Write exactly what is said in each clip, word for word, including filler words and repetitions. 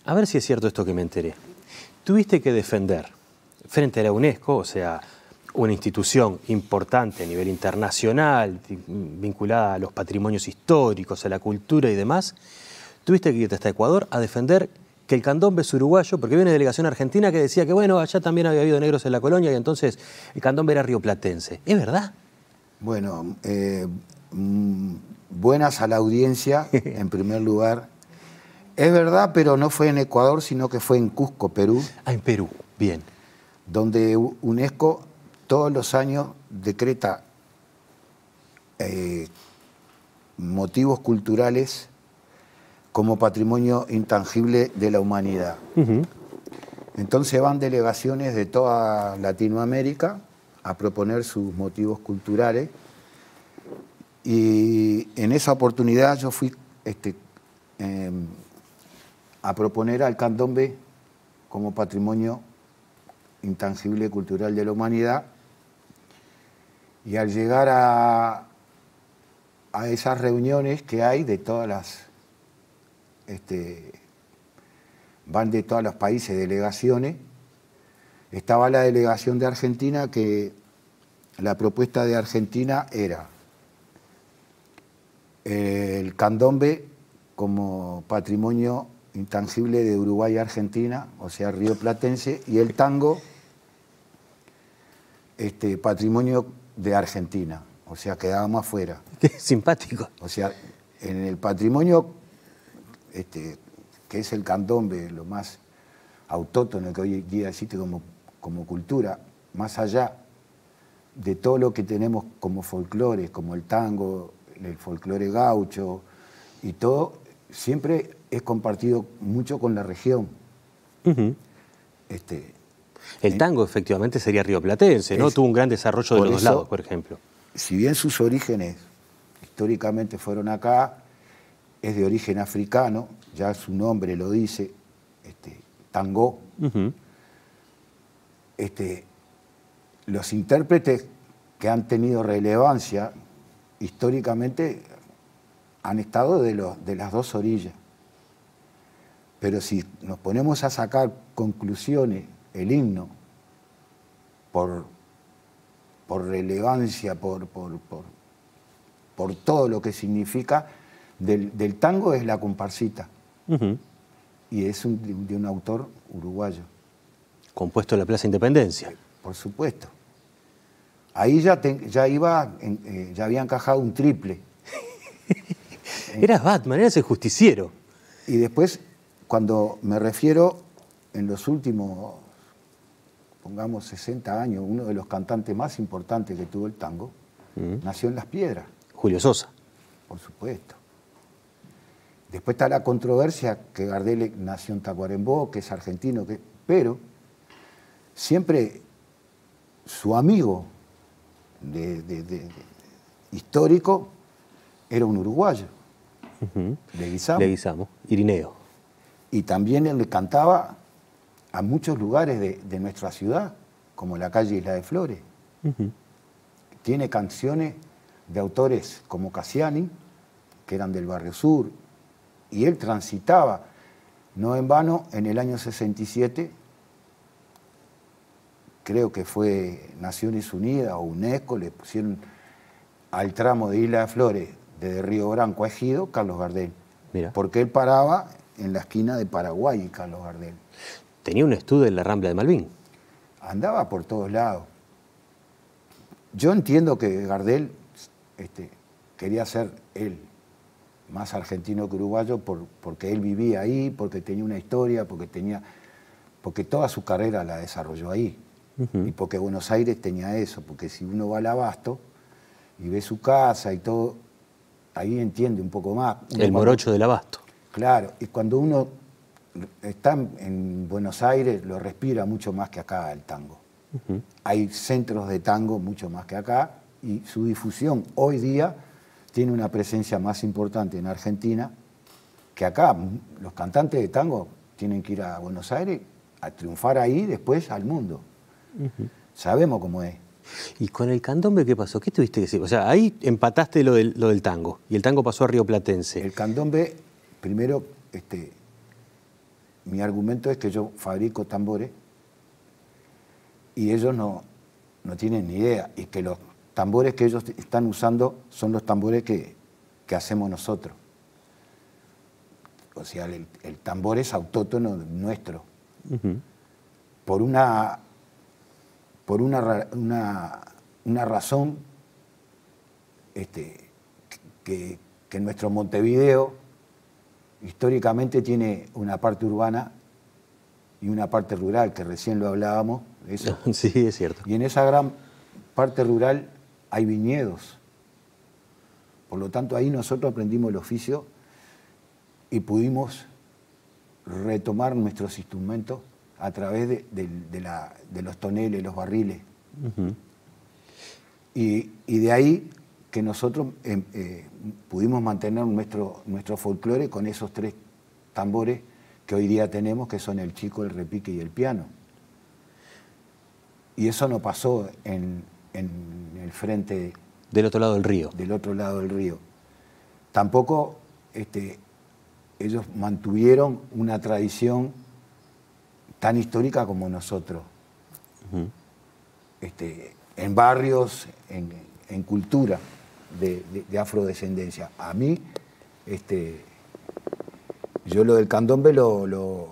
A ver si es cierto esto que me enteré. Tuviste que defender frente a la UNESCO, o sea, una institución importante a nivel internacional, vinculada a los patrimonios históricos, a la cultura y demás, tuviste que irte hasta Ecuador a defender que el candombe es uruguayo, porque había una delegación argentina que decía que, bueno, allá también había habido negros en la colonia y entonces el candombe era rioplatense. ¿Es verdad? Bueno, eh, buenas a la audiencia, en primer lugar. Es verdad, pero no fue en Ecuador, sino que fue en Cusco, Perú. Ah, en Perú, bien. Donde UNESCO todos los años decreta eh, motivos culturales como patrimonio intangible de la humanidad. Uh-huh. Entonces van delegaciones de toda Latinoamérica a proponer sus motivos culturales, y en esa oportunidad yo fui este, eh, a proponer al candombe como patrimonio intangible cultural de la humanidad, y al llegar a, a esas reuniones que hay de todas las, este, van de todos los países, delegaciones, estaba la delegación de Argentina, que la propuesta de Argentina era el candombe como patrimonio intangible de Uruguay y Argentina, o sea, rioplatense, y el tango este, patrimonio de Argentina, o sea, quedábamos afuera. Qué simpático. O sea, en el patrimonio este, que es el candombe, lo más autóctono que hoy día existe como, como cultura, más allá de todo lo que tenemos como folclore, como el tango, el folclore gaucho y todo, siempre es compartido mucho con la región. Uh-huh. este, el tango efectivamente sería rioplatense, ¿no? Es, Tuvo un gran desarrollo de los dos lados, por ejemplo. Si bien sus orígenes históricamente fueron acá, es de origen africano, ya su nombre lo dice, este, tango. Uh-huh. este, los intérpretes que han tenido relevancia históricamente han estado de, los, de las dos orillas. Pero si nos ponemos a sacar conclusiones, el himno, por, por relevancia, por, por, por, por todo lo que significa, del, del tango es la comparsita. Uh-huh. Y es un, de un autor uruguayo. Compuesto en la Plaza Independencia. Eh, por supuesto. Ahí ya, te, ya iba, en, eh, ya había encajado un triple. Eras Batman, eras el justiciero. Y después, cuando me refiero en los últimos, pongamos sesenta años, uno de los cantantes más importantes que tuvo el tango, uh-huh, nació en Las Piedras. Julio Sosa. Por supuesto. Después está la controversia que Gardel nació en Tacuarembó, que es argentino, que, pero siempre su amigo de, de, de, de, histórico era un uruguayo. Uh-huh. Leguizamo. Leguizamo, Irineo. Y también él le cantaba a muchos lugares de, de nuestra ciudad, como la calle Isla de Flores. Uh-huh. Tiene canciones de autores como Cassiani, que eran del Barrio Sur, y él transitaba, no en vano, en el año sesenta y siete, creo que fue Naciones Unidas o UNESCO, le pusieron al tramo de Isla de Flores, desde Río Branco a Ejido, Carlos Gardel. Mira. Porque él paraba en la esquina de Paraguay, Carlos Gardel. Tenía un estudio en la Rambla de Malvin. Andaba por todos lados. Yo entiendo que Gardel este, quería ser él más argentino que uruguayo por, porque él vivía ahí, porque tenía una historia, porque, tenía, porque toda su carrera la desarrolló ahí. Uh-huh. Y porque Buenos Aires tenía eso, porque si uno va al Abasto y ve su casa y todo, ahí entiende un poco más. Uno el cuando, morocho del Abasto. Claro, y cuando uno está en Buenos Aires lo respira mucho más que acá el tango. Uh-huh. Hay centros de tango mucho más que acá, y su difusión hoy día tiene una presencia más importante en Argentina que acá. Los cantantes de tango tienen que ir a Buenos Aires a triunfar ahí, después al mundo. Uh-huh. Sabemos cómo es. ¿Y con el candombe qué pasó? ¿Qué tuviste que decir? O sea, ahí empataste lo del, lo del tango, y el tango pasó a rioplatense. El candombe, primero, este, mi argumento es que yo fabrico tambores y ellos no, no tienen ni idea, y que los tambores que ellos están usando son los tambores que, que hacemos nosotros. O sea, el, el tambor es autóctono nuestro. Uh-huh. Por una, por una, una, una razón este, que, que nuestro Montevideo históricamente tiene una parte urbana y una parte rural, que recién lo hablábamos de eso. Sí, es cierto. Y en esa gran parte rural hay viñedos. Por lo tanto, ahí nosotros aprendimos el oficio y pudimos retomar nuestros instrumentos a través de, de, de, la, de los toneles, los barriles. Uh-huh. y, y de ahí que nosotros eh, eh, pudimos mantener nuestro, nuestro folclore con esos tres tambores que hoy día tenemos, que son el chico, el repique y el piano. Y eso no pasó en, en el frente... Del otro lado del río. Del otro lado del río. Tampoco este, ellos mantuvieron una tradición tan histórica como nosotros. Uh-huh. este, en barrios, en, en cultura de, de, de afrodescendencia. A mí, este, yo lo del candombe lo, lo,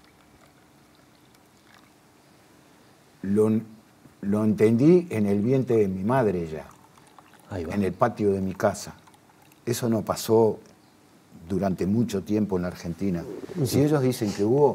lo, lo entendí en el vientre de mi madre ya, Ahí va. En el patio de mi casa. Eso no pasó durante mucho tiempo en la Argentina. Uh-huh. Si ellos dicen que hubo,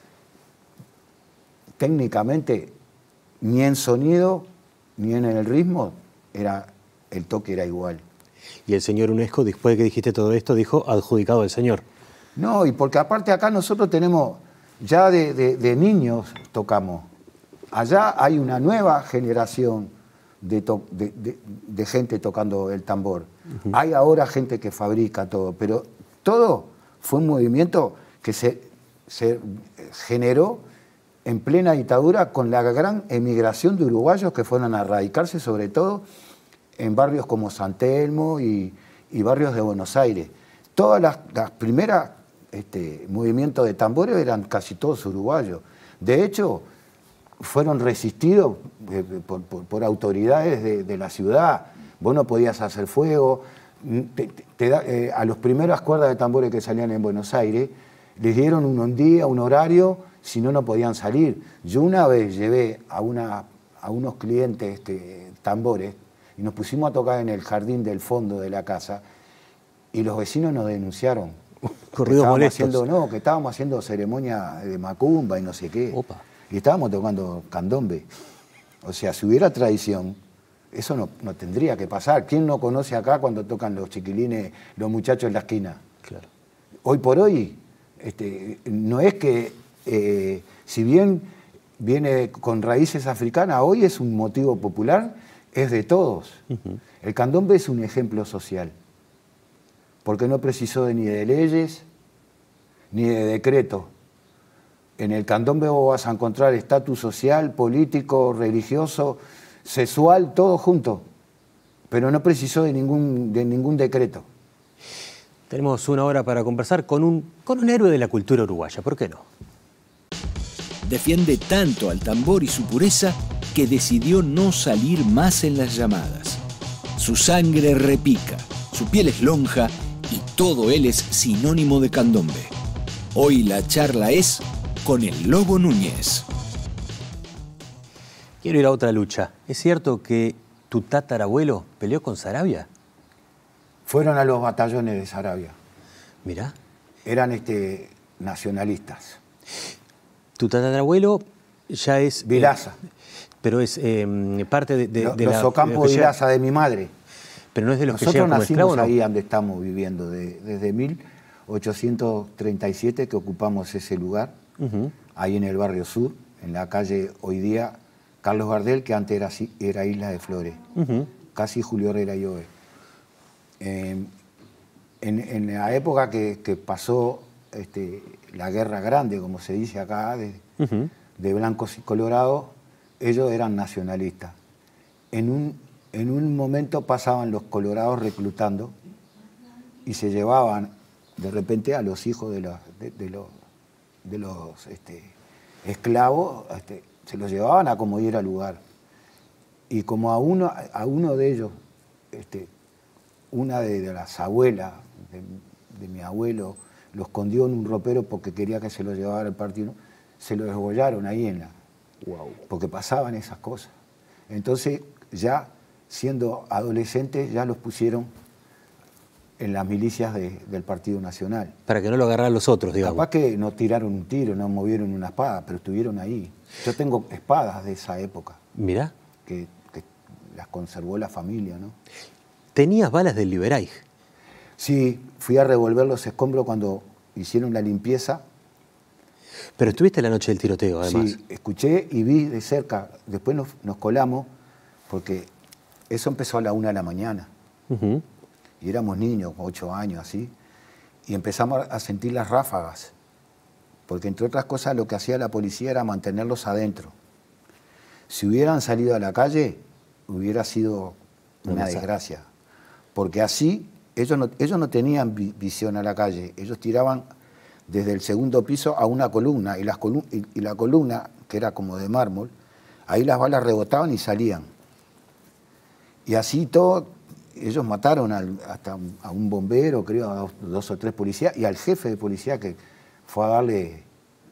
técnicamente, ni en sonido, ni en el ritmo, era, el toque era igual. Y el señor UNESCO, después de que dijiste todo esto, dijo adjudicado al señor. No, y porque aparte acá nosotros tenemos, ya de, de, de niños tocamos. Allá hay una nueva generación de, to, de, de, de gente tocando el tambor. Uh-huh. Hay ahora gente que fabrica todo, pero todo fue un movimiento que se, se generó en plena dictadura con la gran emigración de uruguayos que fueron a radicarse sobre todo en barrios como San Telmo y, y barrios de Buenos Aires. Todas las, las primeras este, movimientos de tambores eran casi todos uruguayos. De hecho, fueron resistidos eh, por, por, por autoridades de, de la ciudad. Vos no podías hacer fuego. Te, te, te da, eh, a las primeras cuerdas de tambores que salían en Buenos Aires, les dieron un día, un horario, si no, no podían salir. Yo una vez llevé a, una, a unos clientes este, tambores y nos pusimos a tocar en el jardín del fondo de la casa y los vecinos nos denunciaron. Corridos molestos. Haciendo, no, que estábamos haciendo ceremonia de macumba y no sé qué. Opa. Y estábamos tocando candombe. O sea, si hubiera tradición, eso no, no tendría que pasar. ¿Quién no conoce acá cuando tocan los chiquilines, los muchachos en la esquina? Claro. Hoy por hoy, este, no es que, eh, si bien viene con raíces africanas, hoy es un motivo popular, es de todos. Uh-huh. El candombe es un ejemplo social, porque no precisó de, ni de leyes, ni de decretos. En el candombe vos vas a encontrar estatus social, político, religioso, sexual, todo junto, pero no precisó de ningún, de ningún decreto. Tenemos una hora para conversar con un, con un héroe de la cultura uruguaya, ¿por qué no? Defiende tanto al tambor y su pureza que decidió no salir más en las llamadas. Su sangre repica, su piel es lonja y todo él es sinónimo de candombe. Hoy la charla es con el Lobo Núñez. Quiero ir a otra lucha. ¿Es cierto que tu tatarabuelo peleó con Saravia? Fueron a los batallones de Saravia. Mirá. Eran este, nacionalistas. Tu tatarabuelo ya es... Vilaza. Eh, pero es eh, parte de, de, Lo, de los la... Ocampo de Vilaza, de mi madre. Pero no es de los Nosotros que llegan como nacimos esclavos, ahí ¿no? donde estamos viviendo, de, desde mil ochocientos treinta y siete que ocupamos ese lugar, uh-huh. ahí en el barrio sur, en la calle hoy día Carlos Gardel, que antes era, era Isla de Flores, uh-huh. casi Julio Herrera y Ove. Eh, en, en la época que, que pasó este, la guerra grande, como se dice acá, de, uh-huh. de blancos y colorados, ellos eran nacionalistas. En un, en un momento pasaban los colorados reclutando y se llevaban de repente a los hijos de los, de, de los, de los este, esclavos, este, se los llevaban a como diera lugar. Y como a uno, a uno de ellos, este, una de, de las abuelas de, de mi abuelo, lo escondió en un ropero porque quería que se lo llevara al partido, se lo desgollaron ahí en la... Wow. Porque pasaban esas cosas. Entonces, ya siendo adolescentes, ya los pusieron en las milicias de, del Partido Nacional. Para que no lo agarraran los otros, digamos. Capaz que no tiraron un tiro, no movieron una espada, pero estuvieron ahí. Yo tengo espadas de esa época. Mirá. Que, que las conservó la familia, ¿no? ¿Tenías balas del Liberaich? Sí, fui a revolver los escombros cuando hicieron la limpieza. Pero estuviste la noche del tiroteo, además. Sí, escuché y vi de cerca. Después nos, nos colamos, porque eso empezó a la una de la mañana. Uh-huh. Y éramos niños, ocho años, así. Y empezamos a sentir las ráfagas. Porque, entre otras cosas, lo que hacía la policía era mantenerlos adentro. Si hubieran salido a la calle, hubiera sido una desgracia. Porque así, ellos no, ellos no tenían vi, visión a la calle. Ellos tiraban desde el segundo piso a una columna. Y, las colum y, y la columna, que era como de mármol, ahí las balas rebotaban y salían. Y así todo, ellos mataron al, hasta a un bombero, creo, a dos, dos o tres policías, y al jefe de policía que fue a darle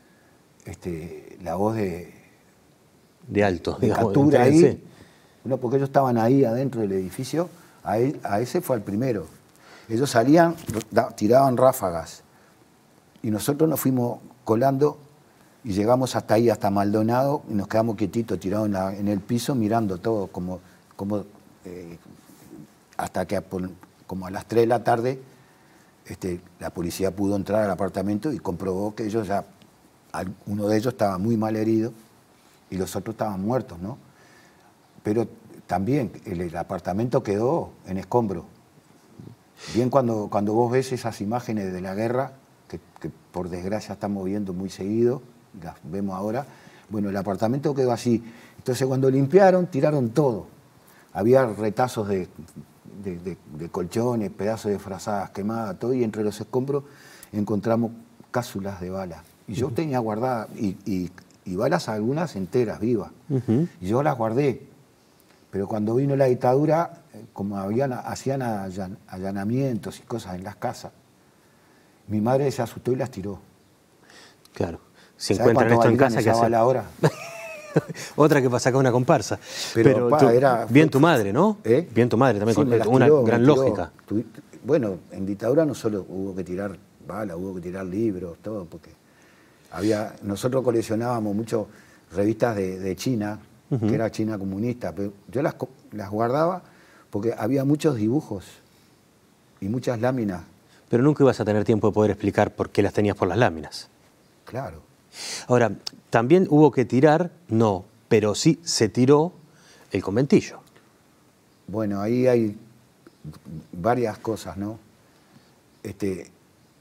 este, la voz de... De alto, de digamos, captura ahí. No, porque ellos estaban ahí adentro del edificio, a, él, a ese fue el primero. Ellos salían, da, tiraban ráfagas, y nosotros nos fuimos colando y llegamos hasta ahí, hasta Maldonado, y nos quedamos quietitos, tirados en, la, en el piso, mirando todo, como, como eh, hasta que por, como a las tres de la tarde este, la policía pudo entrar al apartamento y comprobó que ellos ya, uno de ellos estaba muy mal herido y los otros estaban muertos, ¿no? Pero también el, el apartamento quedó en escombro. Bien cuando, cuando vos ves esas imágenes de la guerra, que, que por desgracia estamos viendo muy seguido, las vemos ahora, bueno, el apartamento quedó así. Entonces cuando limpiaron, tiraron todo. Había retazos de, de, de, de colchones, pedazos de frazadas quemadas, todo, y entre los escombros encontramos cápsulas de balas. Y yo uh-huh. tenía guardadas, y, y, y balas algunas enteras, vivas. Uh-huh. Y yo las guardé. Pero cuando vino la dictadura, como habían, hacían allan, allanamientos y cosas en las casas, mi madre se asustó y las tiró. Claro. Si encuentran esto en casa, ¿qué hacen? Ahora? Otra que pasa acá una comparsa. Pero, Pero pa, tú, era, bien tu madre, ¿no? ¿Eh? Bien tu madre también, sí, con una tiró, gran lógica. Tu, bueno, en dictadura no solo hubo que tirar balas, hubo que tirar libros, todo, porque había, nosotros coleccionábamos mucho revistas de, de China, uh-huh. que era China comunista, pero yo las, las guardaba porque había muchos dibujos y muchas láminas. Pero nunca ibas a tener tiempo de poder explicar por qué las tenías por las láminas. Claro. Ahora, también hubo que tirar, no, pero sí se tiró el conventillo. Bueno, ahí hay varias cosas, ¿no? Este,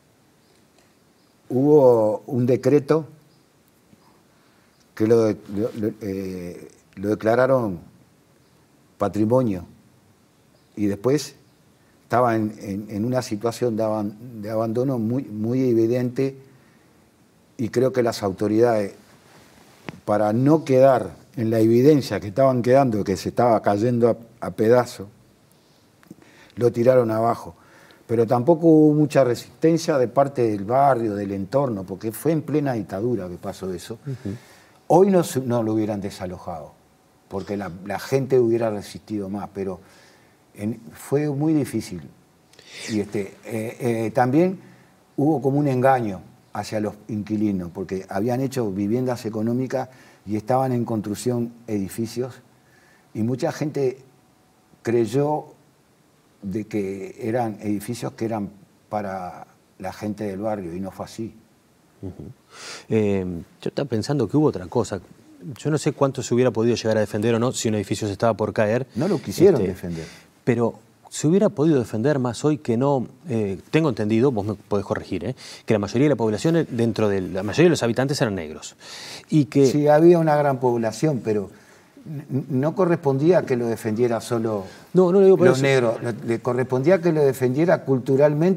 hubo un decreto que lo, lo, lo, eh, lo declararon patrimonio y después estaba en, en, en una situación de, aban, de abandono muy, muy evidente, y creo que las autoridades, para no quedar en la evidencia que estaban quedando, que se estaba cayendo a, a pedazos, lo tiraron abajo. Pero tampoco hubo mucha resistencia de parte del barrio, del entorno, porque fue en plena dictadura que pasó eso. Uh-huh. Hoy no, no lo hubieran desalojado, porque la, la gente hubiera resistido más, pero en, fue muy difícil. Y este, eh, eh, también hubo como un engaño hacia los inquilinos, porque habían hecho viviendas económicas y estaban en construcción edificios, y mucha gente creyó de que eran edificios que eran para la gente del barrio, y no fue así. Uh-huh. eh, yo estaba pensando que hubo otra cosa. Yo no sé cuánto se hubiera podido llegar a defender o no si un edificio se estaba por caer. No lo quisieron este, defender. Pero se hubiera podido defender más hoy que no. Eh, tengo entendido, vos me podés corregir, ¿eh? que la mayoría de la población, dentro de la mayoría de los habitantes eran negros. Y que... Sí, había una gran población, pero no correspondía que lo defendiera solo no, no lo digo por los eso. negros. Le correspondía que lo defendiera culturalmente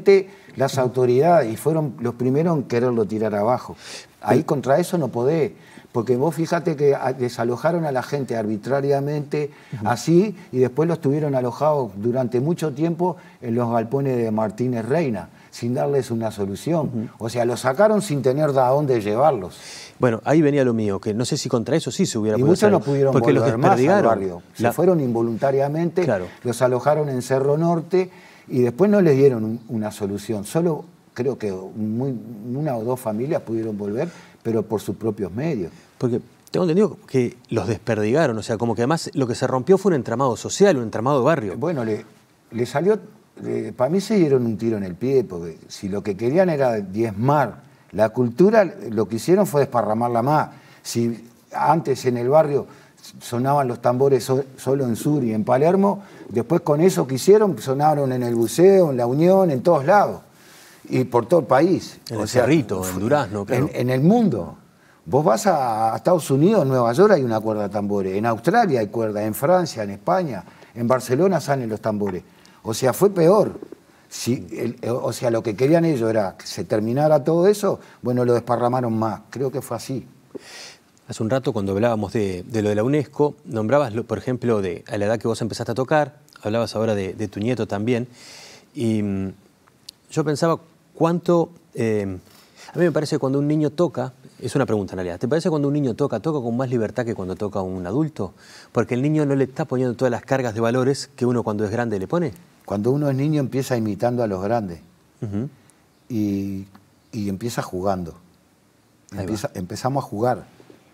las autoridades, y fueron los primeros en quererlo tirar abajo. Ahí contra eso no podés, porque vos fíjate que desalojaron a la gente arbitrariamente, uh-huh. así, y después los tuvieron alojados durante mucho tiempo en los galpones de Martínez Reina, sin darles una solución. Uh-huh. O sea, los sacaron sin tener de dónde llevarlos. Bueno, ahí venía lo mío, que no sé si contra eso sí se hubiera y podido muchos no pudieron porque volver los más al barrio. Se la... fueron involuntariamente, claro. los alojaron en Cerro Norte y después no les dieron un, una solución. Solo creo que muy, una o dos familias pudieron volver, pero por sus propios medios. Porque tengo entendido que los desperdigaron, o sea, como que además lo que se rompió fue un entramado social, un entramado de barrio. Bueno, le, le salió, eh, para mí se dieron un tiro en el pie, porque si lo que querían era diezmar la cultura, lo que hicieron fue desparramarla más. Si antes en el barrio sonaban los tambores so, solo en Sur y en Palermo, después con eso que hicieron sonaron en el Buceo, en La Unión, en todos lados. Y por todo el país. En o el sea, Cerrito, en Durazno, claro. En, en el mundo. Vos vas a Estados Unidos, en Nueva York hay una cuerda de tambores, en Australia hay cuerda, en Francia, en España, en Barcelona salen los tambores. O sea, fue peor. Si el, o sea, lo que querían ellos era que se terminara todo eso, bueno, lo desparramaron más. Creo que fue así. Hace un rato, cuando hablábamos de, de lo de la UNESCO, nombrabas, por ejemplo, de a la edad que vos empezaste a tocar, hablabas ahora de, de tu nieto también, y mmm, yo pensaba cuánto... Eh, a mí me parece que cuando un niño toca, es una pregunta en realidad, ¿te parece que cuando un niño toca, toca con más libertad que cuando toca un adulto? Porque el niño no le está poniendo todas las cargas de valores que uno cuando es grande le pone. Cuando uno es niño empieza imitando a los grandes uh-huh. y, y empieza jugando. Empieza, empezamos a jugar,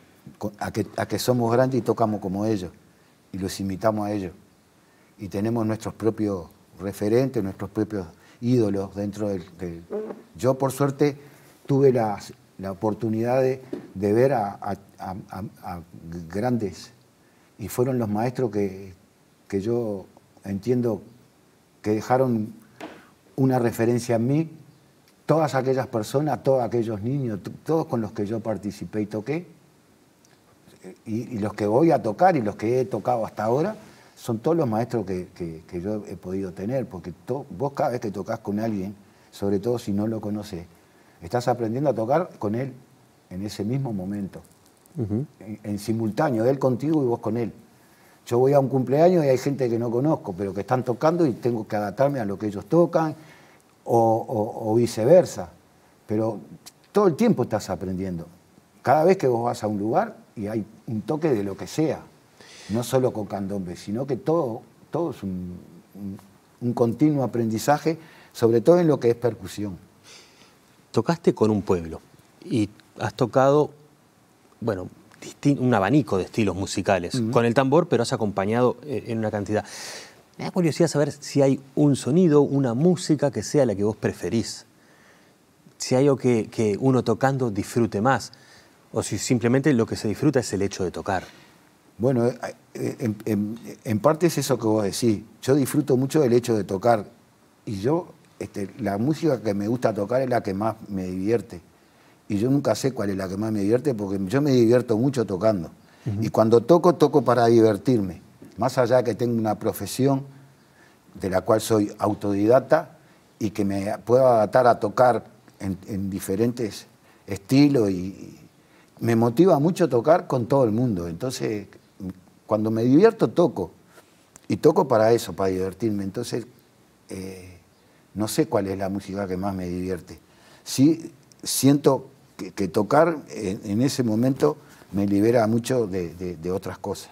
a que, a que somos grandes y tocamos como ellos y los imitamos a ellos. Y tenemos nuestros propios referentes, nuestros propios ídolos dentro del, del... Yo, por suerte, tuve la, la oportunidad de, de ver a, a, a, a grandes, y fueron los maestros que, que yo entiendo que dejaron una referencia en mí, todas aquellas personas, todos aquellos niños, todos con los que yo participé y toqué, y, y los que voy a tocar y los que he tocado hasta ahora, son todos los maestros que, que, que yo he podido tener, porque to, vos cada vez que tocas con alguien, sobre todo si no lo conoces, estás aprendiendo a tocar con él en ese mismo momento, uh-huh. en, en simultáneo, él contigo y vos con él. Yo voy a un cumpleaños y hay gente que no conozco, pero que están tocando y tengo que adaptarme a lo que ellos tocan, o, o, o viceversa. Pero todo el tiempo estás aprendiendo. Cada vez que vos vas a un lugar y hay un toque de lo que sea, no solo con candombe, sino que todo, todo es un, un, un continuo aprendizaje, sobre todo en lo que es percusión. Tocaste con un pueblo y has tocado, bueno, un abanico de estilos musicales, uh-huh. con el tambor, pero has acompañado en una cantidad. Me da curiosidad saber si hay un sonido, una música que sea la que vos preferís. Si hay algo que, que uno tocando disfrute más, o si simplemente lo que se disfruta es el hecho de tocar. Bueno, en, en, en parte es eso que vos decís. Yo disfruto mucho del hecho de tocar. Y yo, este, la música que me gusta tocar es la que más me divierte. Y yo nunca sé cuál es la que más me divierte, porque yo me divierto mucho tocando. Uh-huh. Y cuando toco, toco para divertirme. Más allá de que tengo una profesión de la cual soy autodidacta y que me puedo adaptar a tocar en, en diferentes estilos. Y me motiva mucho tocar con todo el mundo. Entonces, cuando me divierto, toco. Y toco para eso, para divertirme. Entonces, eh, no sé cuál es la música que más me divierte. Sí, siento que, que tocar en, en ese momento me libera mucho de, de, de otras cosas.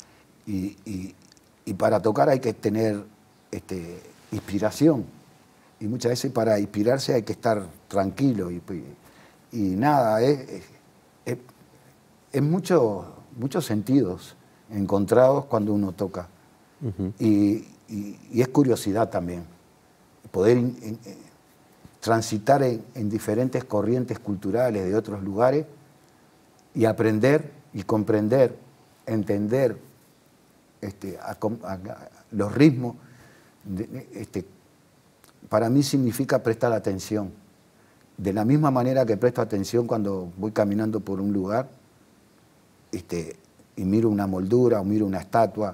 Y, y, y para tocar hay que tener este, inspiración. Y muchas veces para inspirarse hay que estar tranquilo. Y, y nada, es, es, es mucho, muchos sentidos encontrados cuando uno toca. Uh-huh. y, y, y es curiosidad también, poder in, in, transitar en, en diferentes corrientes culturales de otros lugares y aprender y comprender, entender este, a, a, a los ritmos. De, este, para mí significa prestar atención. De la misma manera que presto atención cuando voy caminando por un lugar este, y miro una moldura o miro una estatua.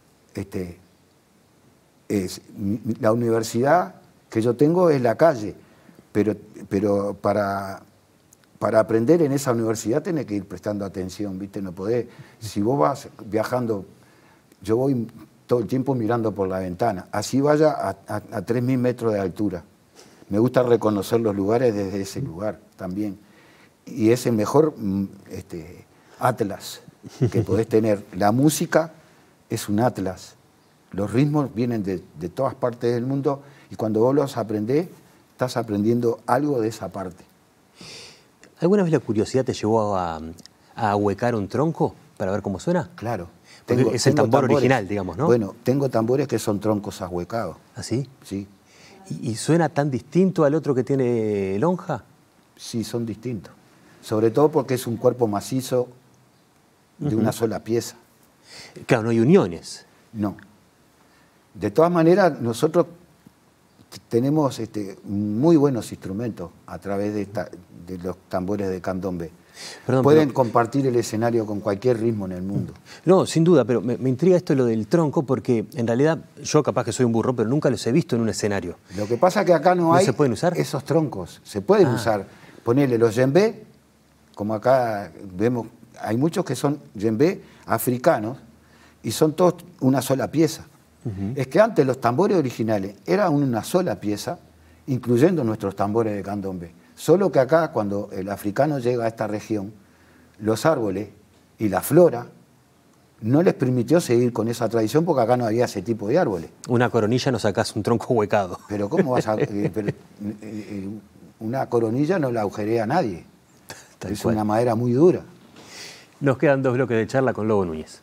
Este, es, la universidad que yo tengo es la calle. pero, pero para, para aprender en esa universidad tenés que ir prestando atención, ¿viste? No podés, si vos vas viajando, yo voy todo el tiempo mirando por la ventana, así vaya a, a, a tres mil metros de altura. Me gusta reconocer los lugares desde ese lugar también. Y es el mejor este, atlas que podés tener. La música es un atlas. Los ritmos vienen de, de todas partes del mundo y cuando vos los aprendés, estás aprendiendo algo de esa parte. ¿Alguna vez la curiosidad te llevó a, a ahuecar un tronco para ver cómo suena? Claro. Tengo, es el tambor tambores, original, digamos, ¿no? Bueno, tengo tambores que son troncos ahuecados. ¿Ah, sí? Sí. ¿Y, y suena tan distinto al otro que tiene lonja? Sí, son distintos. Sobre todo porque es un cuerpo macizo de uh-huh. una sola pieza. Claro, no hay uniones. No. De todas maneras, nosotros tenemos este, muy buenos instrumentos a través de, esta, de los tambores de candombe. Perdón, Pueden pero... compartir el escenario con cualquier ritmo en el mundo. No, sin duda, pero me, me intriga esto lo del tronco porque en realidad yo capaz que soy un burro, pero nunca los he visto en un escenario. Lo que pasa es que acá no, ¿No hay se pueden usar? esos troncos. Se pueden ah. usar. Ponerle los djembé, como acá vemos, hay muchos que son djembé africanos y son todos una sola pieza. Uh-huh. Es que antes los tambores originales eran una sola pieza, incluyendo nuestros tambores de candombe. Solo que acá, cuando el africano llega a esta región, los árboles y la flora no les permitió seguir con esa tradición porque acá no había ese tipo de árboles. Una coronilla no sacás un tronco huecado. Pero ¿cómo vas a...? eh, pero, eh, eh, una coronilla no la agujerea a nadie. Tal es cual. Una madera muy dura. Nos quedan dos bloques de charla con Lobo Núñez.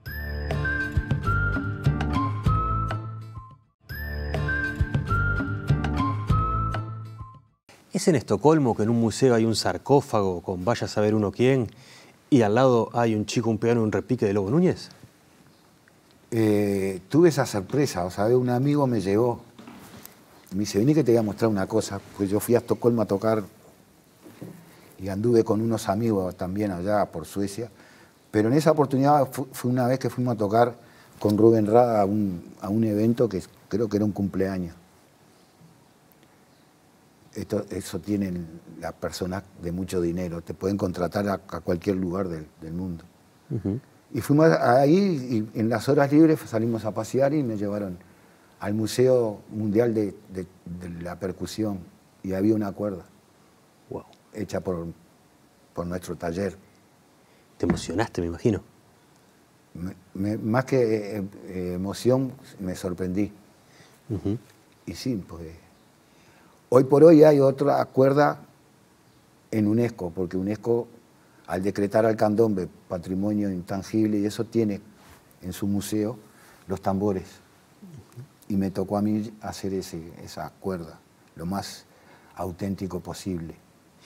¿Es en Estocolmo que en un museo hay un sarcófago con vaya a saber uno quién y al lado hay un chico, un piano y un repique de Lobo Núñez? Eh, tuve esa sorpresa, o sea, un amigo me llevó. Me dice, vení que te voy a mostrar una cosa. Pues yo fui a Estocolmo a tocar y anduve con unos amigos también allá por Suecia. Pero en esa oportunidad fue una vez que fuimos a tocar con Rubén Rada a un, a un evento que creo que era un cumpleaños. Esto, eso tienen las personas de mucho dinero, te pueden contratar a, a cualquier lugar del, del mundo. Uh-huh. Y fuimos ahí y en las horas libres salimos a pasear y me llevaron al Museo Mundial de, de, de la Percusión y había una cuerda wow. hecha por, por nuestro taller. Te emocionaste, me imagino. Me, me, más que eh, emoción, me sorprendí. Uh-huh. Y sí, pues... Hoy por hoy hay otra cuerda en UNESCO, porque UNESCO, al decretar al candombe patrimonio intangible, y eso tiene en su museo los tambores. Y me tocó a mí hacer ese, esa cuerda, lo más auténtico posible.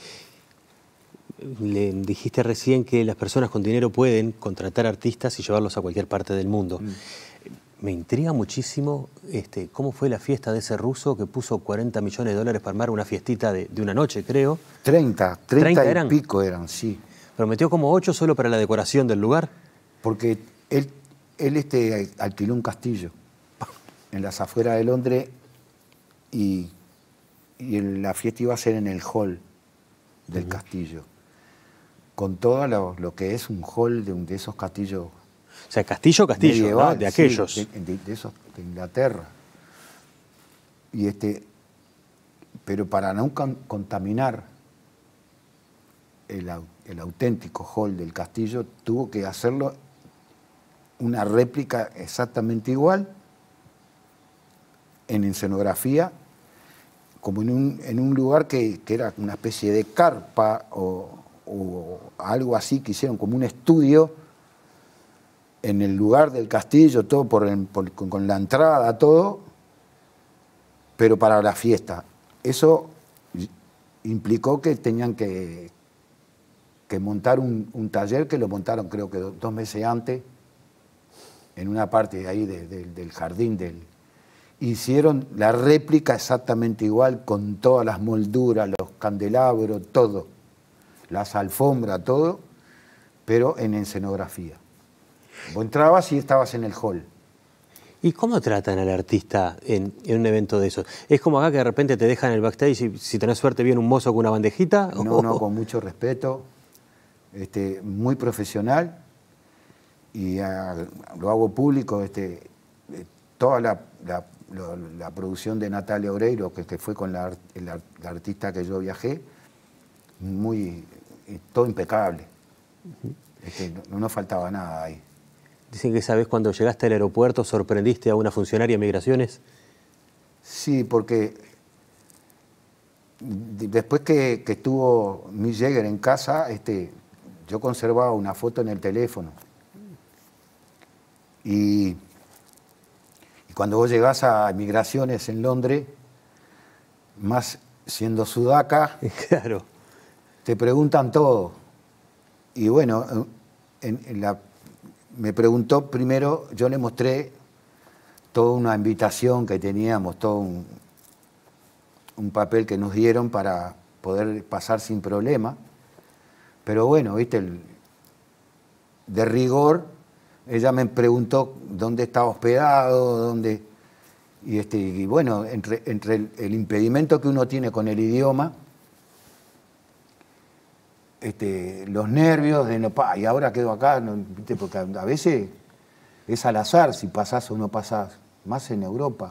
Le dijiste recién que las personas con dinero pueden contratar artistas y llevarlos a cualquier parte del mundo. Mm. Me intriga muchísimo este, cómo fue la fiesta de ese ruso que puso cuarenta millones de dólares para armar una fiestita de, de una noche, creo. treinta, treinta y eran? pico eran, sí. Pero metió como ocho solo para la decoración del lugar. Porque él, él este, alquiló un castillo en las afueras de Londres y, y la fiesta iba a ser en el hall del uh-huh. castillo. Con todo lo, lo que es un hall de, un, de esos castillos. O sea, castillo, castillo, medieval, ¿no? De aquellos. Sí, de, de, de esos de Inglaterra. Y este, pero para no contaminar el, el auténtico hall del castillo, tuvo que hacerlo una réplica exactamente igual, en escenografía, como en un, en un lugar que, que era una especie de carpa o, o algo así, que hicieron como un estudio en el lugar del castillo, todo por el, por, con, con la entrada, todo, pero para la fiesta. Eso implicó que tenían que, que montar un, un taller, que lo montaron creo que dos meses antes, en una parte de ahí de, de, del jardín. Del, hicieron la réplica exactamente igual, con todas las molduras, los candelabros, todo, las alfombras, todo, pero en escenografía. Vos entrabas y estabas en el hall. ¿Y cómo tratan al artista en, en un evento de esos? ¿Es como acá que de repente te dejan el backstage y si tenés suerte viene un mozo con una bandejita? No, ¿O? no, con mucho respeto, este, muy profesional, y a, lo hago público, este, toda la, la, la, la producción de Natalia Oreiro, que, que fue con la, la, la artista que yo viajé, muy, todo impecable. Uh-huh. este, no, no faltaba nada ahí. Dicen que esa vez cuando llegaste al aeropuerto sorprendiste a una funcionaria de migraciones. Sí, porque después que, que estuvo Mick Jagger en casa, este, yo conservaba una foto en el teléfono. Y, y cuando vos llegás a migraciones en Londres, más siendo sudaca, claro, te preguntan todo. Y bueno, en, en la, me preguntó primero, yo le mostré toda una invitación que teníamos, todo un, un papel que nos dieron para poder pasar sin problema. Pero bueno, viste, el, de rigor, ella me preguntó dónde estaba hospedado, dónde... Y, este, y bueno, entre, entre el, el impedimento que uno tiene con el idioma, este, los nervios de no, pa, y ahora quedo acá, no, ¿viste? Porque a, a veces es al azar si pasás o no pasás, más en Europa.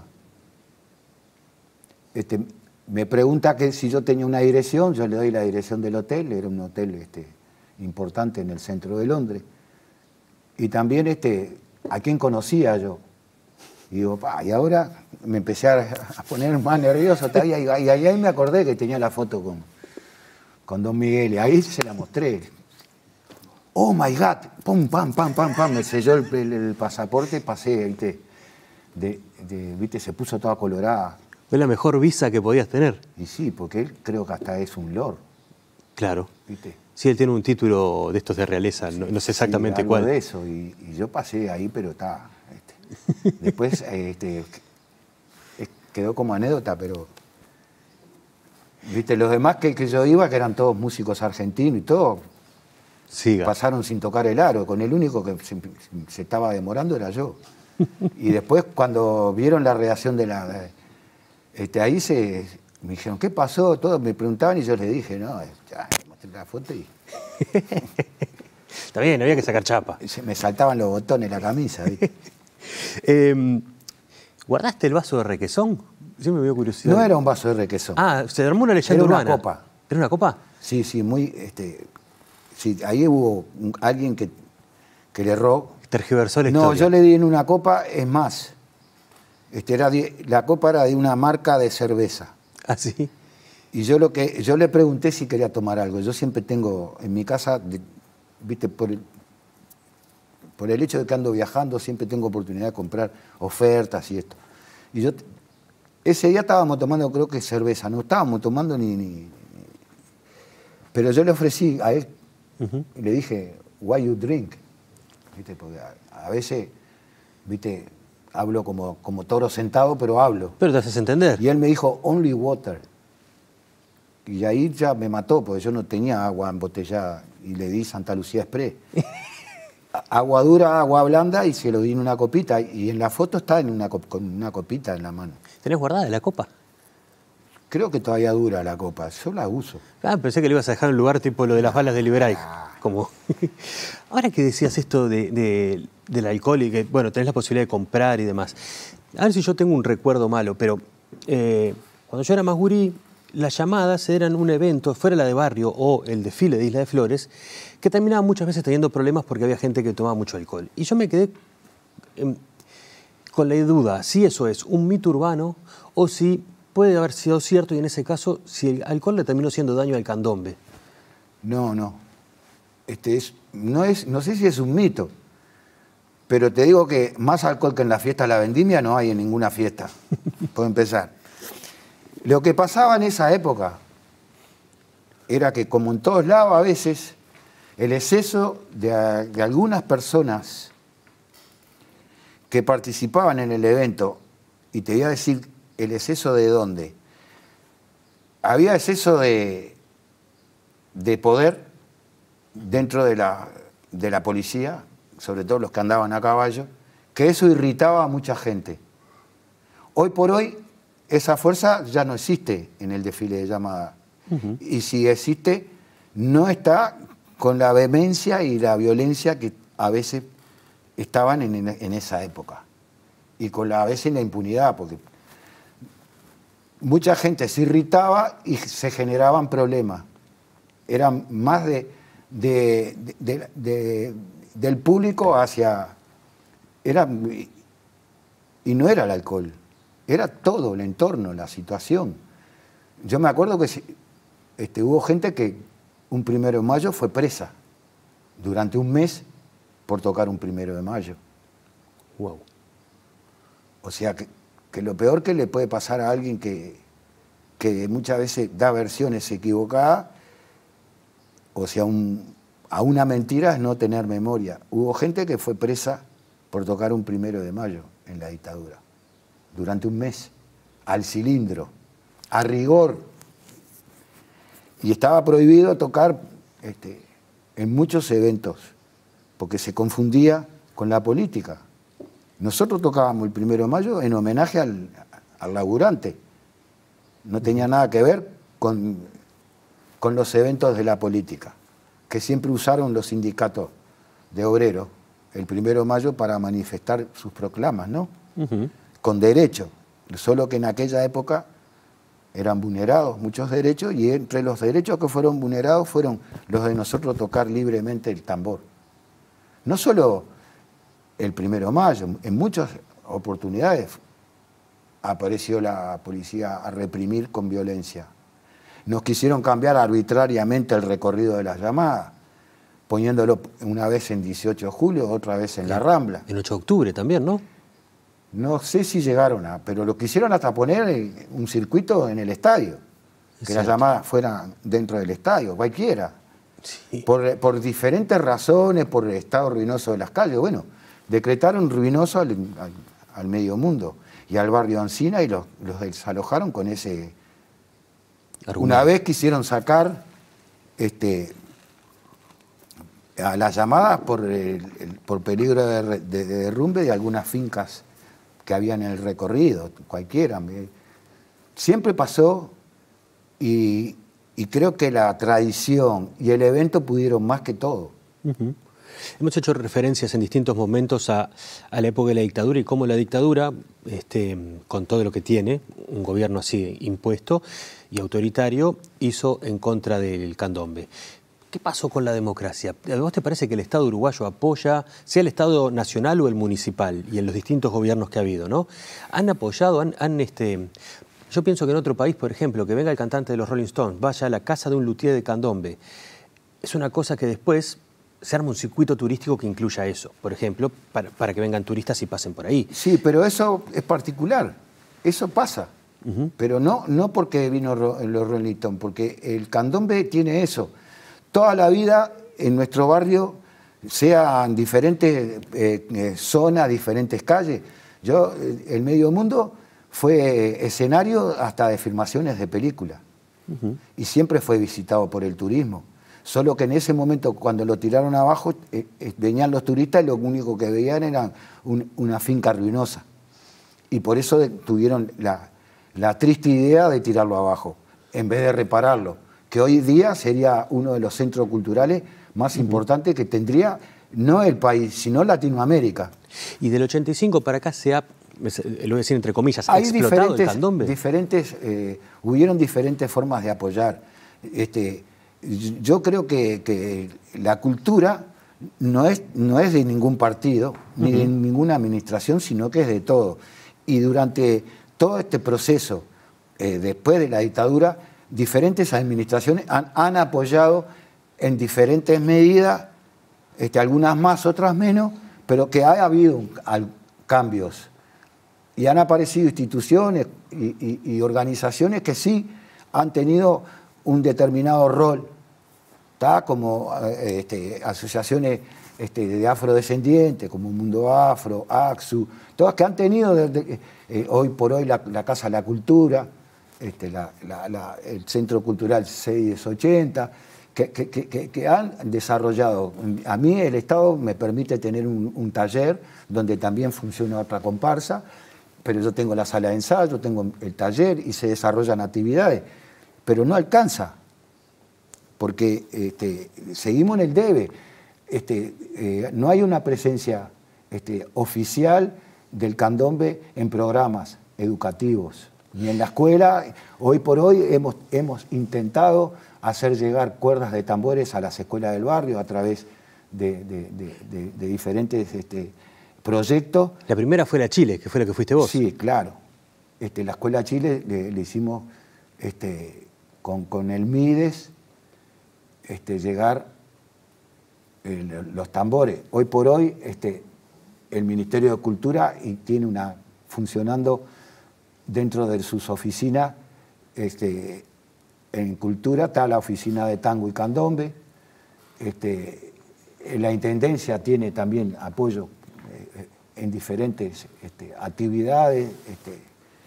Este, me pregunta que si yo tenía una dirección, yo le doy la dirección del hotel, era un hotel este, importante en el centro de Londres. Y también este, a quién conocía yo. Y digo, pa, y ahora me empecé a, a poner más nervioso todavía, y, y ahí me acordé que tenía la foto con, con Don Miguel, y ahí se la mostré. Oh my God, pum, pam, pam, pam, pam, me selló el, el, el pasaporte, pasé, ¿viste? De, de, ¿viste? Se puso toda colorada. Fue la mejor visa que podías tener. Y sí, porque él creo que hasta es un lord. Claro. ¿Viste? Sí, él tiene un título de estos de realeza, no, no sé exactamente sí, algo cuál. de eso, y, y yo pasé ahí, pero está... Este, después este, quedó como anécdota, pero... ¿Viste? Los demás que, que yo iba, que eran todos músicos argentinos y todo, Siga. pasaron sin tocar el aro. Con el único que se, se estaba demorando era yo. Y después, cuando vieron la reacción de la... Este, ahí se... Me dijeron, ¿qué pasó? Todos me preguntaban y yo les dije, no, ya, mostré la foto y... Está bien, había que sacar chapa. Se me saltaban los botones de la camisa, ¿viste? eh, ¿Guardaste el vaso de requesón? Sí, me dio curiosidad. No era un vaso de requesón. Ah, se armó una leyenda era una urbana. copa. ¿Era una copa? Sí, sí, muy... Este, sí, ahí hubo un, alguien que, que le erró. Tergiversó la No, historia. yo le di en una copa, es más, este, era de, la copa era de una marca de cerveza. ¿Ah, sí? Y yo, lo que, yo le pregunté si quería tomar algo. Yo siempre tengo en mi casa, de, viste, por el, por el hecho de que ando viajando, siempre tengo oportunidad de comprar ofertas y esto. Y yo, ese día estábamos tomando, creo que cerveza, no estábamos tomando ni... ni pero yo le ofrecí a él, uh-huh. y le dije, why you drink? ¿Viste? Porque a, a veces, viste, hablo como, como toro sentado, pero hablo. Pero te haces entender. Y él me dijo, only water. Y ahí ya me mató, porque yo no tenía agua embotellada. Y le di Santa Lucía Express. Agua dura, agua blanda, y se lo di en una copita. Y en la foto está en una, con una copita en la mano. ¿Tenés guardada la copa? Creo que todavía dura la copa, yo la uso. Ah, pensé que le ibas a dejar en un lugar tipo lo de las balas de Liberay. Ah. Como... Ahora que decías esto de, de, del alcohol y que, bueno, tenés la posibilidad de comprar y demás. A ver si yo tengo un recuerdo malo, pero eh, cuando yo era más gurí, las llamadas eran un evento, fuera la de barrio o el desfile de Isla de Flores, que terminaba muchas veces teniendo problemas porque había gente que tomaba mucho alcohol. Y yo me quedé eh, con la duda si eso es un mito urbano o si puede haber sido cierto, y en ese caso, si el alcohol le terminó haciendo daño al candombe. No, no. Este es, no, es, no sé si es un mito, pero te digo que más alcohol que en la fiesta de la vendimia no hay en ninguna fiesta, por empezar. Lo que pasaba en esa época era que, como en todos lados a veces, el exceso de, de algunas personas que participaban en el evento, y te voy a decir el exceso de dónde, había exceso de, de poder dentro de la, de la policía, sobre todo los que andaban a caballo, que eso irritaba a mucha gente. Hoy por hoy, esa fuerza ya no existe en el desfile de llamada. Uh-huh. Y si existe, no está con la vehemencia y la violencia que a veces estaban en, en, en esa época. Y con la, a veces la impunidad, porque mucha gente se irritaba y se generaban problemas. Eran más de, de, de, de, de, del público hacia... Era, y no era el alcohol, era todo el entorno, la situación. Yo me acuerdo que este, hubo gente que un primero de mayo fue presa durante un mes por tocar un primero de mayo. Wow. O sea, que, que lo peor que le puede pasar a alguien que, que muchas veces da versiones equivocadas, o sea, un, a una mentira es no tener memoria. Hubo gente que fue presa por tocar un primero de mayo en la dictadura, durante un mes, al cilindro, a rigor. Y estaba prohibido tocar este, en muchos eventos, porque se confundía con la política. Nosotros tocábamos el primero de mayo en homenaje al, al laburante. No tenía nada que ver con, con los eventos de la política, que siempre usaron los sindicatos de obreros el primero de mayo para manifestar sus proclamas, ¿no? Uh-huh. Con derecho, solo que en aquella época eran vulnerados muchos derechos, y entre los derechos que fueron vulnerados fueron los de nosotros tocar libremente el tambor. No solo el primero de mayo, en muchas oportunidades apareció la policía a reprimir con violencia. Nos quisieron cambiar arbitrariamente el recorrido de las llamadas, poniéndolo una vez en dieciocho de julio, otra vez en la Rambla. En ocho de octubre también, ¿no? No sé si llegaron a... Pero lo quisieron hasta poner un circuito en el estadio. Que las llamadas fueran dentro del estadio, cualquiera. Sí. Por, por diferentes razones, por el estado ruinoso de las calles. Bueno, decretaron ruinoso al, al, al medio mundo y al barrio Ancina, y los, los desalojaron con ese... Argumento. Una vez quisieron sacar... este a las llamadas por, el, el, por peligro de, de, de derrumbe de algunas fincas que había en el recorrido, cualquiera. Siempre pasó, y, y creo que la tradición y el evento pudieron más que todo. Uh-huh. Hemos hecho referencias en distintos momentos a, a la época de la dictadura y cómo la dictadura, este, con todo lo que tiene, un gobierno así impuesto y autoritario, hizo en contra del candombe. ¿Qué pasó con la democracia? ¿A vos te parece que el Estado uruguayo apoya, sea el Estado nacional o el municipal, y en los distintos gobiernos que ha habido, ¿no? ¿Han apoyado, han, han este... Yo pienso que en otro país, por ejemplo, que venga el cantante de los Rolling Stones, vaya a la casa de un luthier de candombe, es una cosa que después se arma un circuito turístico que incluya eso, por ejemplo, para, para que vengan turistas y pasen por ahí. Sí, pero eso es particular, eso pasa. Uh-huh. Pero no, no porque vino los Rolling Stones, porque el candombe tiene eso. Toda la vida en nuestro barrio, sean diferentes eh, eh, zonas, diferentes calles. Yo, el medio mundo fue escenario hasta de filmaciones de películas. Uh-huh. Y siempre fue visitado por el turismo. Solo que en ese momento, cuando lo tiraron abajo, eh, eh, venían los turistas y lo único que veían era un, una finca ruinosa. Y por eso de, tuvieron la, la triste idea de tirarlo abajo, en vez de repararlo, que hoy día sería uno de los centros culturales más uh-huh. importantes que tendría no el país, sino Latinoamérica. Y del ochenta y cinco para acá se ha, lo voy a decir entre comillas, ha explotado el candombe. Diferentes, eh, hubieron diferentes formas de apoyar. Este, yo creo que, que la cultura no es, no es de ningún partido, uh-huh. ni de ninguna administración, sino que es de todo. Y durante todo este proceso, eh, después de la dictadura, diferentes administraciones han, han apoyado en diferentes medidas, este, algunas más, otras menos, pero que ha habido al, cambios. Y han aparecido instituciones y, y, y organizaciones que sí han tenido un determinado rol, ¿tá? Como este, asociaciones este, de afrodescendientes, como Mundo Afro, AXU, todas que han tenido desde, eh, hoy por hoy la, la Casa de la Cultura, Este, la, la, la, el Centro Cultural seiscientos ochenta, que, que, que, que han desarrollado. A mí el Estado me permite tener un, un taller donde también funciona otra comparsa, pero yo tengo la sala de ensayo, tengo el taller y se desarrollan actividades, pero no alcanza, porque este, seguimos en el debe. Este, eh, no hay una presencia este, oficial del candombe en programas educativos, ni en la escuela. Hoy por hoy hemos, hemos intentado hacer llegar cuerdas de tambores a las escuelas del barrio a través de, de, de, de, de diferentes este, proyectos. La primera fue la Chile, que fue la que fuiste vos. Sí, claro. Este, la Escuela Chile le, le hicimos este, con, con el MIDES este, llegar el, los tambores. Hoy por hoy este, el Ministerio de Cultura y tiene una funcionando dentro de sus oficinas. Este, en Cultura está la oficina de tango y candombe. Este, la Intendencia tiene también apoyo eh, en diferentes este, actividades este,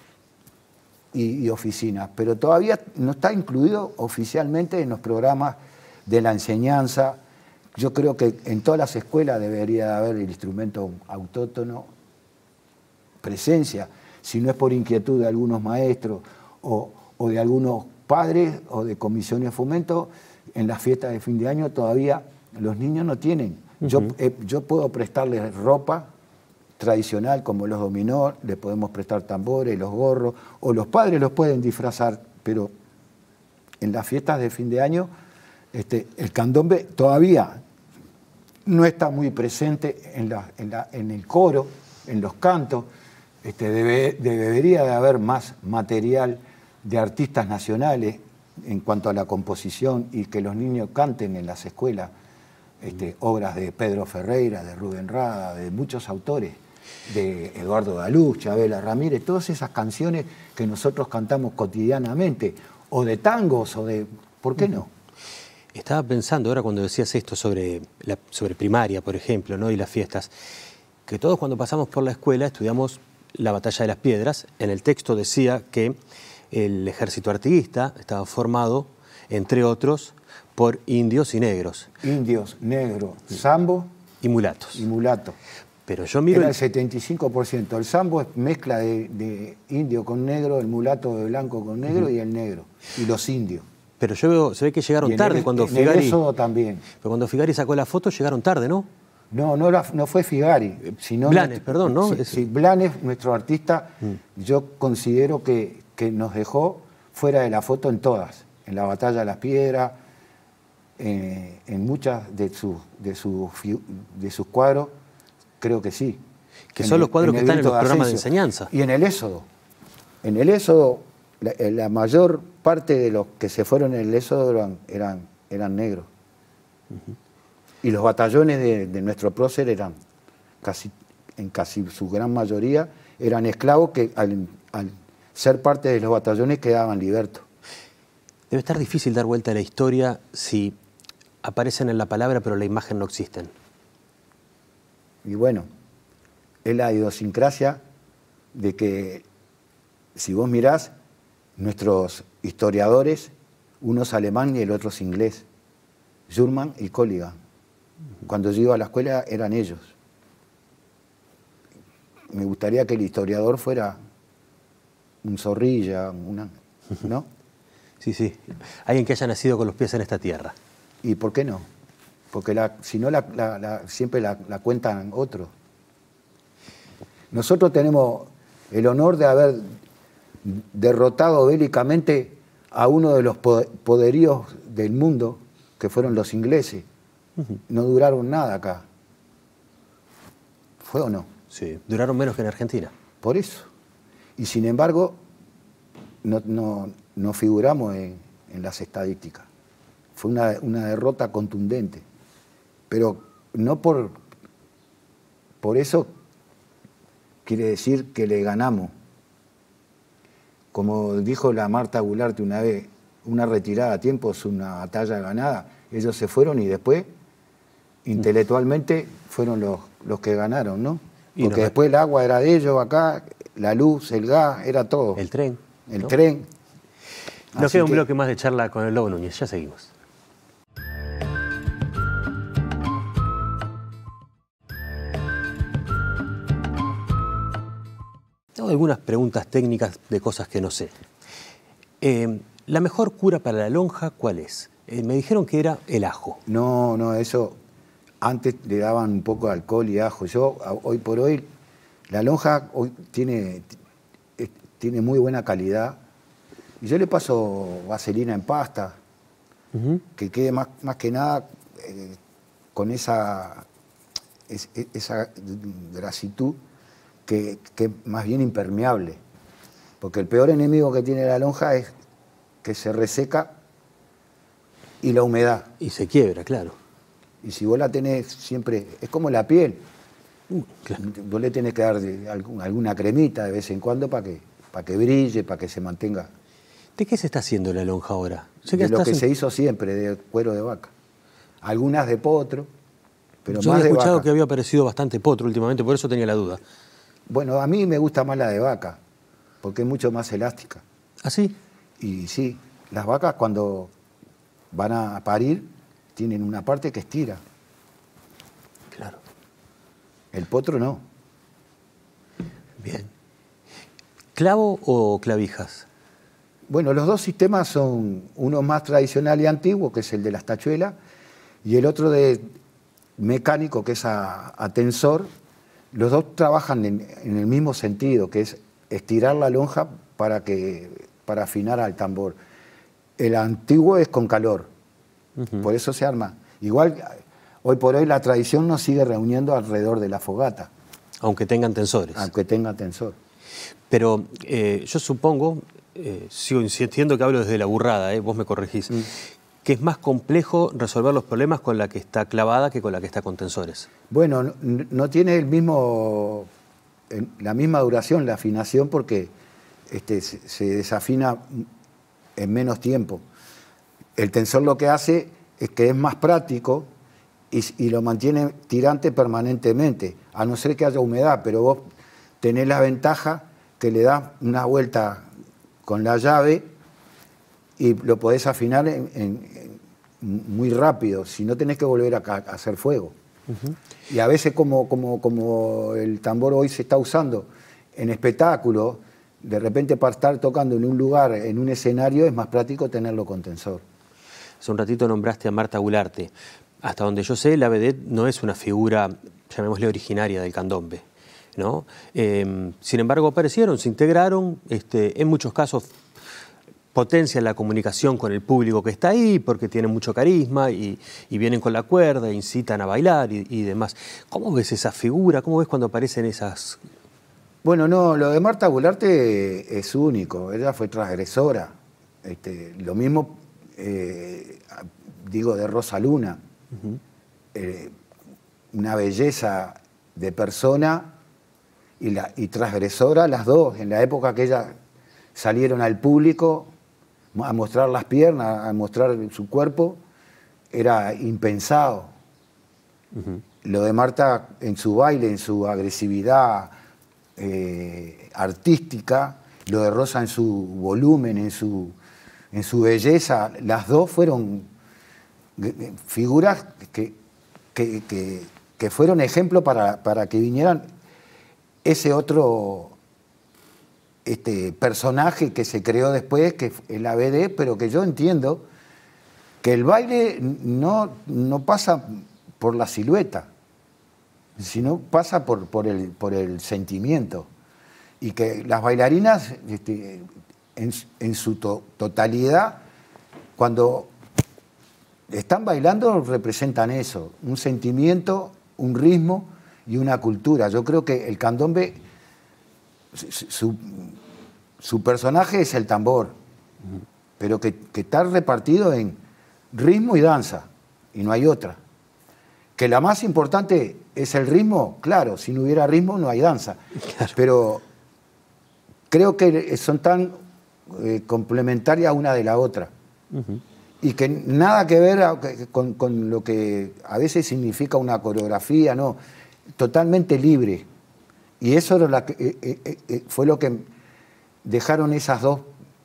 y, y oficinas, pero todavía no está incluido oficialmente en los programas de la enseñanza. Yo creo que en todas las escuelas debería haber el instrumento autóctono, presencia, si no es por inquietud de algunos maestros o, o de algunos padres o de comisiones de fomento, en las fiestas de fin de año todavía los niños no tienen. Uh-huh. yo, eh, yo puedo prestarles ropa tradicional como los dominó, les podemos prestar tambores, los gorros, o los padres los pueden disfrazar, pero en las fiestas de fin de año este, el candombe todavía no está muy presente en, la, en, la, en el coro, en los cantos. Este, debe, debería de haber más material de artistas nacionales en cuanto a la composición y que los niños canten en las escuelas este, obras de Pedro Ferreira, de Rubén Rada, de muchos autores, de Eduardo Daluz, Chabela Ramírez, todas esas canciones que nosotros cantamos cotidianamente, o de tangos, o de... ¿Por qué no? Estaba pensando ahora cuando decías esto sobre, la, sobre primaria, por ejemplo, ¿no? Y las fiestas, que todos cuando pasamos por la escuela estudiamos la Batalla de las Piedras. En el texto decía que el ejército artiguista estaba formado, entre otros, por indios y negros. Indios, negros, sambo y mulatos. Y mulatos. Pero yo miro... Era el setenta y cinco por ciento. El sambo es mezcla de, de indio con negro, el mulato de blanco con negro uh-huh. y el negro. Y los indios. Pero yo veo, se ve que llegaron tarde el, cuando en Figari... el éxodo también. Pero cuando Figari sacó la foto llegaron tarde, ¿no? No, no, era, no fue Figari. Sino Blanes, nuestro, perdón, ¿no? Sí, sí, Blanes, nuestro artista, mm. yo considero que, que nos dejó fuera de la foto en todas. En la Batalla de las Piedras, eh, en muchas de sus, de, sus, de sus cuadros, creo que sí. Que son el, los cuadros que están en los programas de Ascenso. enseñanza. Y en el éxodo. En el éxodo, la, la mayor parte de los que se fueron en el éxodo eran, eran, eran negros. Uh-huh. Y los batallones de, de nuestro prócer eran, casi, en casi su gran mayoría, eran esclavos que al, al ser parte de los batallones quedaban libertos. Debe estar difícil dar vuelta a la historia si aparecen en la palabra pero la imagen no existen. Y bueno, es la idiosincrasia de que, si vos mirás, nuestros historiadores, uno es alemán y el otro es inglés, Schurman y Colligan. Cuando yo iba a la escuela eran ellos. Me gustaría que el historiador fuera un Zorrilla, una, ¿no? Sí, sí. Alguien que haya nacido con los pies en esta tierra. ¿Y por qué no? Porque la, si no, la, la, la, siempre la, la cuentan otros. Nosotros tenemos el honor de haber derrotado bélicamente a uno de los poderíos del mundo, que fueron los ingleses. Uh-huh. No duraron nada acá. ¿Fue o no? Sí, duraron menos que en Argentina. Por eso. Y sin embargo, no, no, no figuramos en, en las estadísticas. Fue una, una derrota contundente. Pero no por, por eso quiere decir que le ganamos. Como dijo la Marta Gularte una vez, una retirada a tiempo es una batalla ganada. Ellos se fueron y después, intelectualmente, fueron los, los que ganaron, ¿no? Porque no, después el agua era de ellos acá, la luz, el gas, era todo. El tren. El ¿no? tren. Nos queda un bloque más de charla con el Lobo Núñez. Ya seguimos. hago algunas preguntas técnicas de cosas que no sé. Eh, ¿La mejor cura para la lonja cuál es? Eh, me dijeron que era el ajo. No, no, eso antes le daban un poco de alcohol y ajo. Yo, hoy por hoy, la lonja hoy tiene, tiene muy buena calidad. Y yo le paso vaselina en pasta, uh-huh. que quede más, más que nada eh, con esa, es, esa grasitud que, que es más bien impermeable. Porque el peor enemigo que tiene la lonja es que se reseca y la humedad. Y se quiebra, claro. Y si vos la tenés siempre, es como la piel. Uh, claro. Vos le tenés que dar de, alguna, alguna cremita de vez en cuando para que, para que brille, para que se mantenga. ¿De qué se está haciendo la lonja ahora? Sé que de lo que en... se hizo siempre, de cuero de vaca. Algunas de potro, pero Yo más de vaca. Yo había escuchado que había aparecido bastante potro últimamente, por eso tenía la duda. Bueno, a mí me gusta más la de vaca, porque es mucho más elástica. ¿Ah, sí? Y sí, las vacas cuando van a parir tienen una parte que estira. Claro. El potro no. Bien. ¿Clavo o clavijas? Bueno, los dos sistemas son uno más tradicional y antiguo, que es el de las tachuelas, y el otro de mecánico, que es a, a tensor. Los dos trabajan en, en el mismo sentido, que es estirar la lonja para, que, para afinar al tambor. El antiguo es con calor, uh-huh. por eso se arma. Igual, hoy por hoy la tradición nos sigue reuniendo alrededor de la fogata. Aunque tengan tensores. Aunque tengan tensor. Pero eh, yo supongo, eh, sigo insistiendo que hablo desde la burrada, eh, vos me corregís, mm. que es más complejo resolver los problemas con la que está clavada que con la que está con tensores. Bueno, no, no tiene el mismo, la misma duración la afinación porque este, se, se desafina en menos tiempo. El tensor lo que hace es que es más práctico y, y lo mantiene tirante permanentemente, a no ser que haya humedad, pero vos tenés la ventaja que le das una vuelta con la llave y lo podés afinar en, en, en muy rápido, si no tenés que volver a, a hacer fuego. Uh-huh. Y a veces como, como, como el tambor hoy se está usando en espectáculo, de repente para estar tocando en un lugar, en un escenario, es más práctico tenerlo con tensor. Hace un ratito nombraste a Marta Gularte. Hasta donde yo sé, la vedette no es una figura, llamémosle, originaria del candombe, ¿no? Eh, sin embargo, aparecieron, se integraron, este, en muchos casos potencian la comunicación con el público que está ahí porque tienen mucho carisma y, y vienen con la cuerda, incitan a bailar y, y demás. ¿Cómo ves esa figura? ¿Cómo ves cuando aparecen esas...? Bueno, no, lo de Marta Gularte es único, ella fue transgresora. Este, lo mismo, eh, digo, de Rosa Luna. Uh-huh. eh, una belleza de persona y, la, y transgresora las dos. En la época que ellas salieron al público a mostrar las piernas, a mostrar su cuerpo, era impensado. Uh-huh. Lo de Marta en su baile, en su agresividad eh, artística, lo de Rosa en su volumen, en su, en su belleza, las dos fueron figuras que, que, que, que fueron ejemplo para, para que vinieran ese otro este, personaje que se creó después, que es la B D, pero que yo entiendo que el baile no, no pasa por la silueta, sino pasa por, por, el, por el sentimiento. Y que las bailarinas, este, en, en su to, totalidad, cuando están bailando, representan eso, un sentimiento, un ritmo y una cultura. Yo creo que el candombe, su, su personaje es el tambor, pero que, que está repartido en ritmo y danza, y no hay otra. Que la más importante es el ritmo, claro, si no hubiera ritmo no hay danza. Claro. Pero creo que son tan eh, complementarias una de la otra. Uh-huh. Y que nada que ver con, con lo que a veces significa una coreografía, no, totalmente libre. Y eso era la que, eh, eh, fue lo que dejaron esas dos,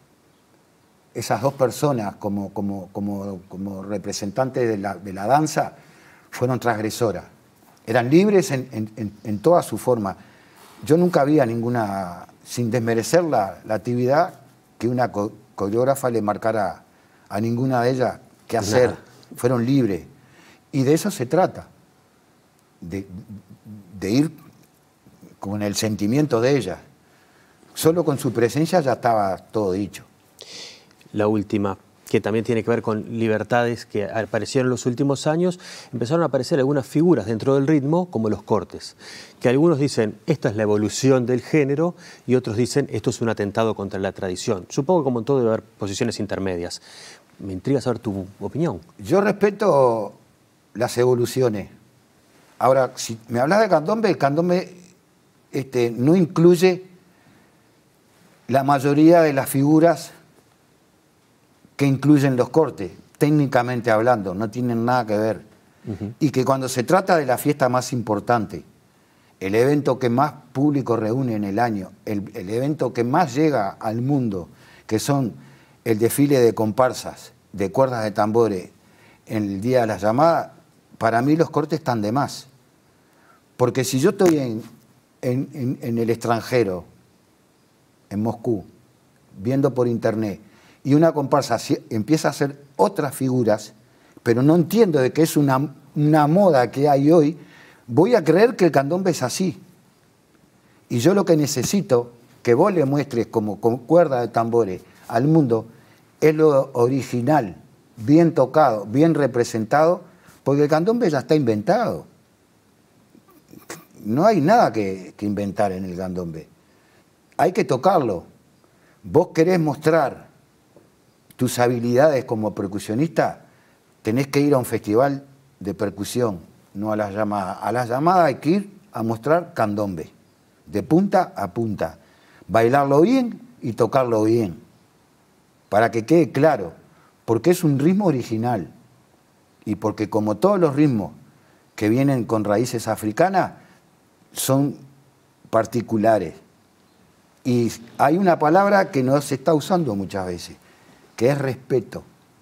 esas dos personas como, como, como, como representantes de la, de la danza, fueron transgresoras. Eran libres en, en, en toda su forma. Yo nunca vi a ninguna sin desmerecer la, la actividad, que una co coreógrafa le marcara a ninguna de ellas qué hacer. Nada. Fueron libres. Y de eso se trata, de, de ir con el sentimiento de ellas. Solo con su presencia ya estaba todo dicho. La última, que también tiene que ver con libertades que aparecieron en los últimos años, empezaron a aparecer algunas figuras dentro del ritmo, como los cortes, que algunos dicen, esta es la evolución del género, y otros dicen, esto es un atentado contra la tradición. Supongo que como en todo debe haber posiciones intermedias. Me intriga saber tu opinión. Yo respeto las evoluciones. Ahora, si me hablas de candombe, el candombe este, no incluye la mayoría de las figuras que incluyen los cortes, técnicamente hablando, no tienen nada que ver. Uh-huh. Y que cuando se trata de la fiesta más importante, el evento que más público reúne en el año, el, el evento que más llega al mundo, que son el desfile de comparsas, de cuerdas de tambores, en el día de la llamada, para mí los cortes están de más. Porque si yo estoy en, en, en, en el extranjero, en Moscú, viendo por internet, y una comparsa empieza a hacer otras figuras, pero no entiendo de que es una, una moda que hay hoy, voy a creer que el candombe es así. Y yo lo que necesito que vos le muestres como con cuerda de tambores al mundo es lo original, bien tocado, bien representado, porque el candombe ya está inventado. No hay nada que, que inventar en el candombe. Hay que tocarlo. Vos querés mostrar tus habilidades como percusionista, tenés que ir a un festival de percusión, no a las llamadas. A las llamadas hay que ir a mostrar candombe, de punta a punta. Bailarlo bien y tocarlo bien, para que quede claro, porque es un ritmo original y porque como todos los ritmos que vienen con raíces africanas, son particulares. Y hay una palabra que no se está usando muchas veces, que es respeto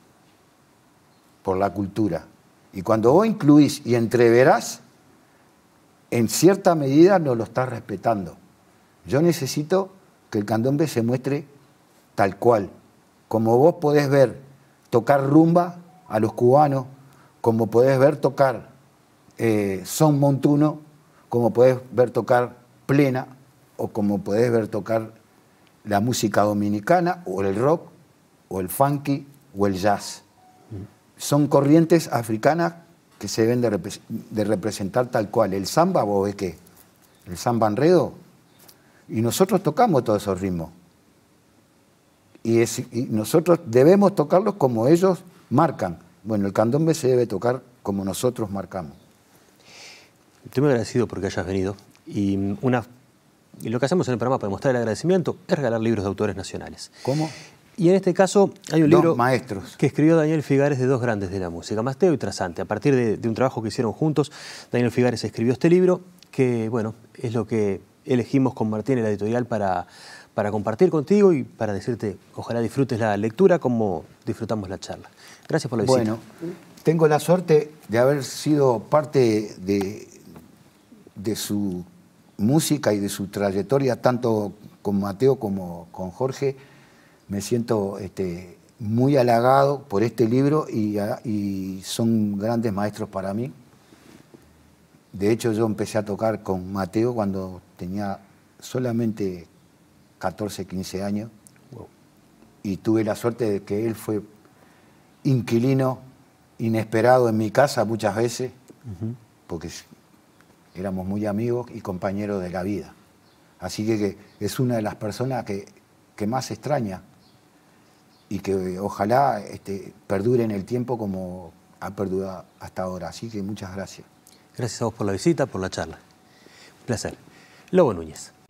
por la cultura. Y cuando vos incluís y entreverás, en cierta medida no lo estás respetando. Yo necesito que el candombe se muestre tal cual. Como vos podés ver tocar rumba a los cubanos, como podés ver tocar eh, son montuno, como podés ver tocar plena, o como podés ver tocar la música dominicana, o el rock, o el funky, o el jazz. Son corrientes africanas que se deben de, repre de representar tal cual. El samba, ¿vos ves qué? El samba enredo. Y nosotros tocamos todos esos ritmos. Y, es, y nosotros debemos tocarlos como ellos marcan. Bueno, el candombe se debe tocar como nosotros marcamos. Estoy muy agradecido porque hayas venido. Y, una, y lo que hacemos en el programa para mostrar el agradecimiento es regalar libros de autores nacionales. ¿Cómo? Y en este caso hay un dos libro maestros que escribió Daniel Figares de dos grandes de la música, Mateo y Trasante. A partir de, de un trabajo que hicieron juntos, Daniel Figares escribió este libro que, bueno, es lo que elegimos con Martín en la editorial para, para compartir contigo y para decirte, ojalá disfrutes la lectura como disfrutamos la charla. Gracias por la visita. Bueno, tengo la suerte de haber sido parte de, de su música y de su trayectoria, tanto con Mateo como con Jorge. Me siento este, muy halagado por este libro y, y son grandes maestros para mí. De hecho, yo empecé a tocar con Mateo cuando tenía solamente catorce, quince años. Wow. Y tuve la suerte de que él fue inquilino inesperado en mi casa muchas veces, uh-huh. porque éramos muy amigos y compañeros de la vida. Así que, que es una de las personas que, que más extraña y que ojalá este, perdure en el tiempo como ha perdurado hasta ahora. Así que muchas gracias. Gracias a vos por la visita, por la charla. Un placer. Lobo Núñez.